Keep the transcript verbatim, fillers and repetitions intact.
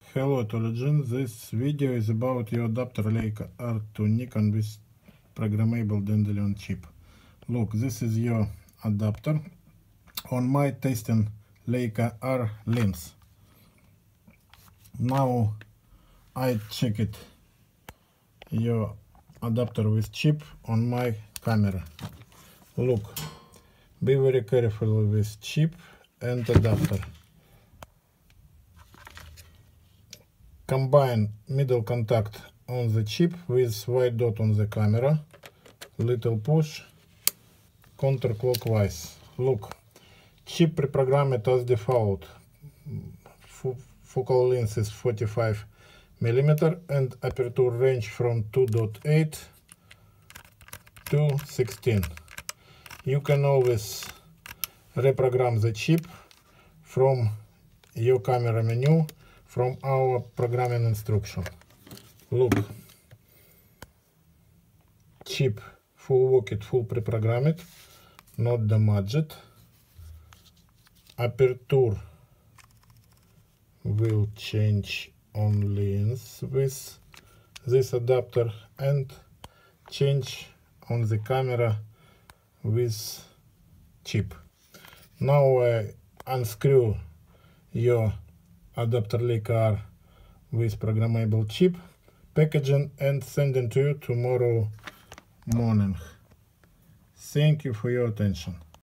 Hello Tologin, this video is about your adapter Leica R to Nikon with programmable Dandelion chip. Look, this is your adapter on my testing Leica R lens. Now I check it your adapter with chip on my camera. Look, be very careful with chip and adapter. Combine middle contact on the chip with white dot on the camera. Little push counterclockwise. Look, chip pre-programmed as default. Focal length is forty-five millimeter and aperture range from two point eight to sixteen. You can always reprogram the chip from your camera menu from our programming instruction. Look, chip full worked, full pre-programmed, not damaged. Aperture will change on lens with this adapter and change on the camera with chip. Now I unscrew your adapter Leica R with programmable chip, packaging and sending to you tomorrow morning. Thank you for your attention.